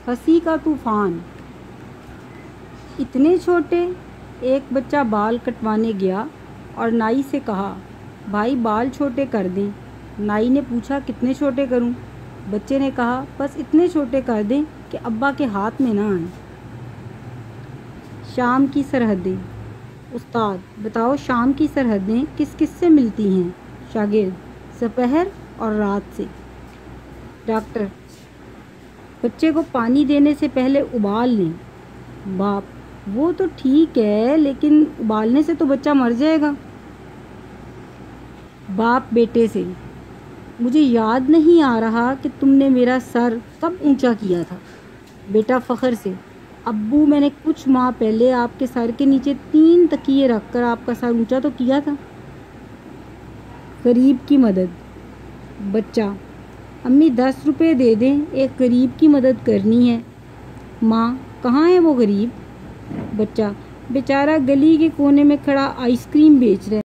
ہنسی کا طوفان۔ اتنے چھوٹے؟ ایک بچہ بال کٹوانے گیا اور نائی سے کہا، بھائی بال چھوٹے کر دیں۔ نائی نے پوچھا، کتنے چھوٹے کروں؟ بچے نے کہا، بس اتنے چھوٹے کر دیں کہ ابا کے ہاتھ میں نہ آئیں۔ شام کی سرحدیں۔ استاد، بتاؤ شام کی سرحدیں کس کس سے ملتی ہیں؟ شاگرد، سپہر اور رات سے۔ ڈاکٹر، بچے کو پانی دینے سے پہلے ابال لیں۔ باپ، وہ تو ٹھیک ہے لیکن ابالنے سے تو بچہ مر جائے گا۔ باپ بیٹے سے، مجھے یاد نہیں آ رہا کہ تم نے میرا سر کب اونچا کیا تھا۔ بیٹا فخر سے، ابو میں نے کچھ ماہ پہلے آپ کے سر کے نیچے 3 تکیے رکھ کر آپ کا سر اونچا تو کیا تھا۔ غریب کی مدد۔ بچہ، امی 10 روپے دے دیں، ایک غریب کی مدد کرنی ہے۔ ماں، کہاں ہے وہ غریب؟ بچہ، بیچارہ گلی کے کونے میں کھڑا آئس کریم بیچ رہا ہے۔